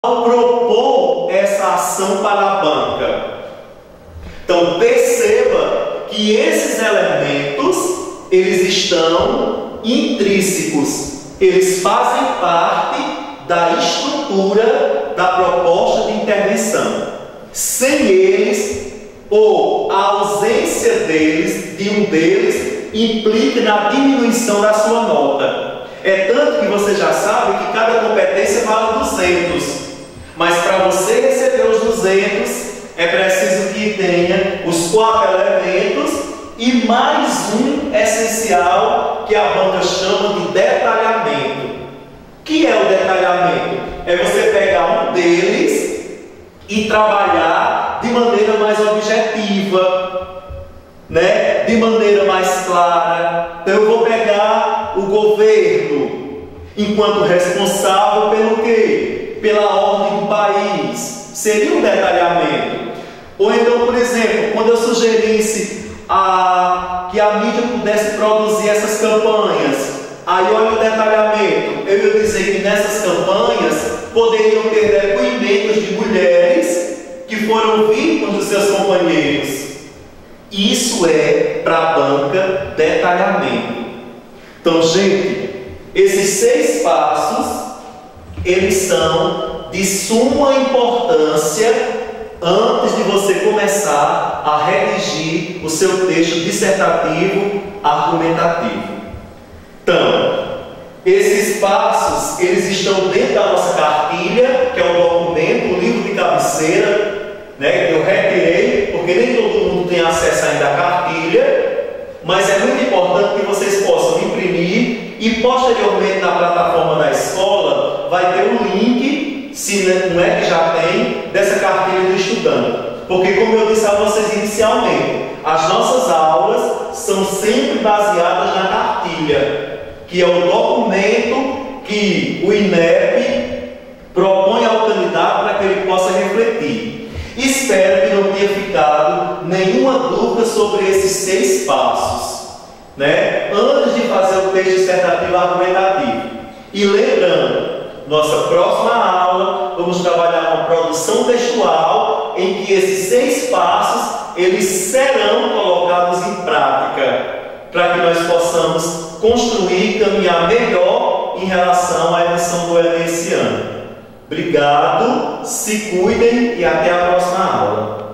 ao propor essa ação para a banca. Então perceba que esses elementos, eles estão intrínsecos, eles fazem parte da estrutura da proposta de intervenção. Sem eles, ou a ausência deles, de um deles, implica na diminuição da sua nota. É tanto que você já sabe que cada competência vale 200, mas para você receber os 200, é preciso que tenha os 4 elementos e mais um essencial que a banca chama de detalhamento. O que é o detalhamento? É você pegar um deles e trabalhar de maneira mais objetiva, né? De maneira mais clara. Então eu vou pegar o governo enquanto responsável pelo quê? Pela ordem do país. Seria um detalhamento. Ou então, por exemplo, quando eu sugerisse que a mídia pudesse produzir essas campanhas, aí olha o detalhamento, eu ia dizer que nessas campanhas poderiam ter depoimentos de mulheres que foram vítimas dos seus companheiros. Isso é, para a banca, detalhamento. Então, gente, esses 6 passos, eles são de suma importância antes de você começar a redigir o seu texto dissertativo argumentativo. Então, esses passos, eles estão dentro da nossa cartilha, que é o documento, o livro de cabeceira, né, que eu retirei, porque nem todo mundo tem acesso ainda à cartilha, mas é muito importante que vocês possam imprimir e posteriormente na plataforma da escola vai ter um link, se não é que já tem, dessa cartilha do estudante. Porque, como eu disse a vocês inicialmente, as nossas aulas são sempre baseadas na cartilha, que é o documento que o INEP propõe ao candidato para que ele possa refletir. Espero que não tenha ficado nenhuma dúvida sobre esses 6 passos, né? Antes de fazer o texto dissertativo argumentativo. E lembrando, nossa próxima aula, vamos trabalhar uma produção textual em que esses 6 passos, eles serão colocados em prática, para que nós possamos construir e caminhar melhor em relação à edição do Enem esse ano. Obrigado, se cuidem e até a próxima aula.